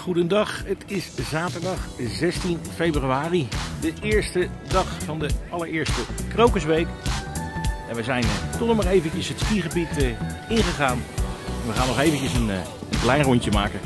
Goedendag, het is zaterdag 16 februari, de eerste dag van de allereerste krokusweek. En we zijn toch nog maar eventjes het skigebied ingegaan. We gaan nog eventjes een klein rondje maken.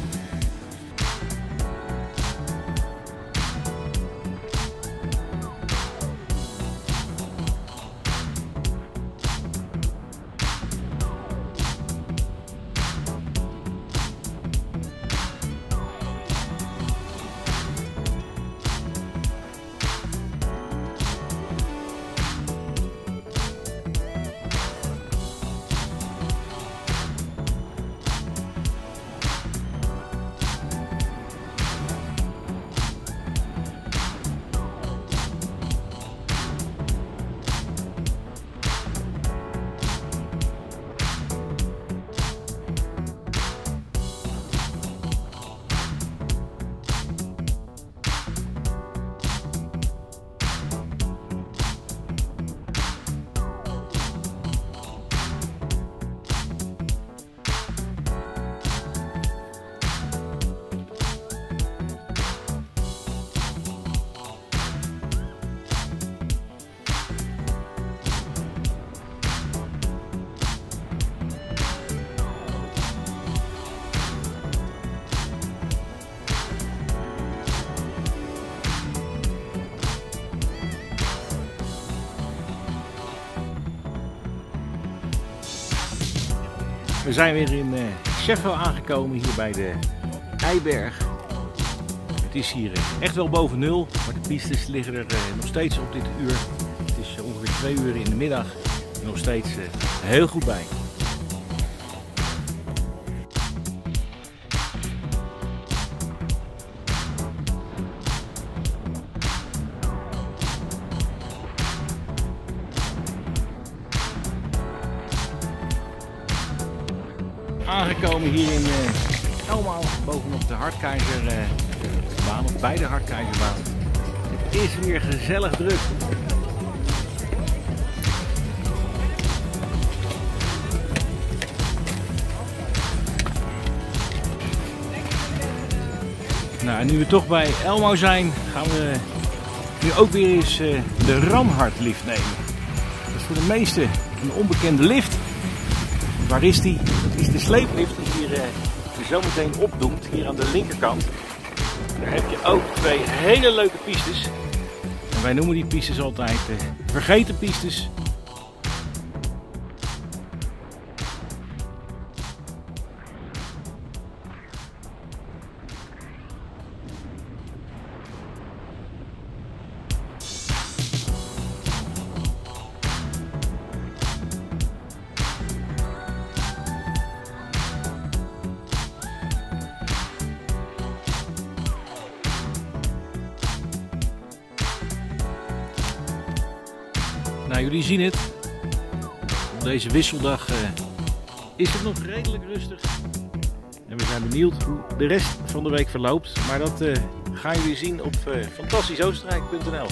We zijn weer in Scheffelau aangekomen, hier bij de Eiberg. Het is hier echt wel boven nul, maar de pistes liggen er nog steeds op dit uur. Het is ongeveer 2 uur in de middag en nog steeds heel goed bij. Aangekomen hier in Elmau, bovenop de Hartkeizerbaan, of bij de Hartkeizerbaan. Het is weer gezellig druk. Nou, en nu we toch bij Elmau zijn, gaan we nu ook weer eens de Ramhardlift nemen. Dat is voor de meesten een onbekende lift. Waar is die? Dat is de sleeplift die hier zo meteen opdoemt, hier aan de linkerkant. Daar heb je ook 2 hele leuke pistes. En wij noemen die pistes altijd vergeten pistes. Nou, jullie zien het. Op deze wisseldag is het nog redelijk rustig. En we zijn benieuwd hoe de rest van de week verloopt. Maar dat gaan jullie zien op fantastischoostenrijk.nl.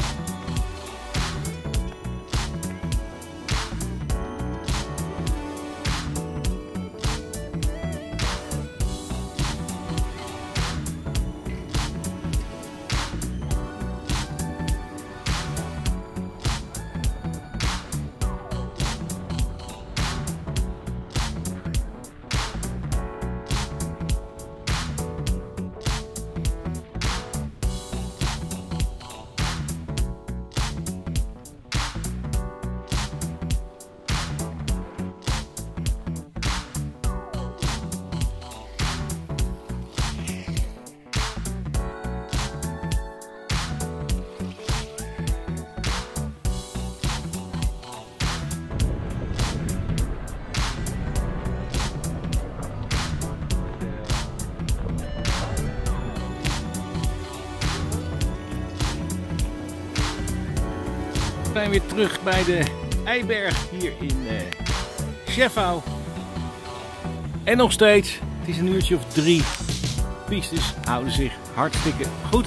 We zijn weer terug bij de Eiberg hier in Scheffelau. En nog steeds, het is een uurtje of 3. Pistes houden zich hartstikke goed.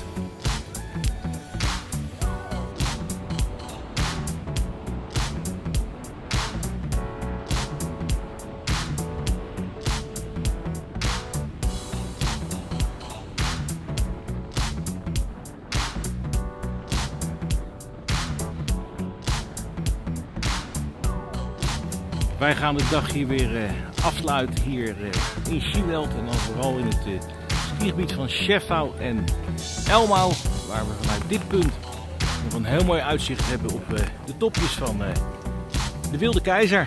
Wij gaan de dag hier weer afsluiten hier in Seeweld en dan vooral in het skigebied van Scheffau en Elmau, waar we vanuit dit punt nog een heel mooi uitzicht hebben op de topjes van de Wilde Keizer.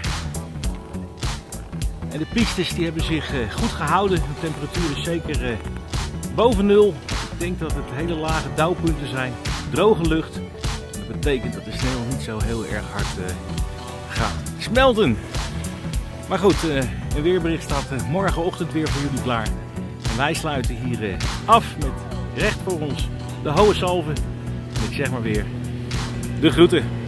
En de pistes die hebben zich goed gehouden. De temperatuur is zeker boven nul. Ik denk dat het hele lage dauwpunten zijn. Droge lucht. Dat betekent dat de sneeuw niet zo heel erg hard gaat smelten. Maar goed, een weerbericht staat morgenochtend weer voor jullie klaar. En wij sluiten hier af met recht voor ons de Hohe Salve. En ik zeg maar weer, de groeten.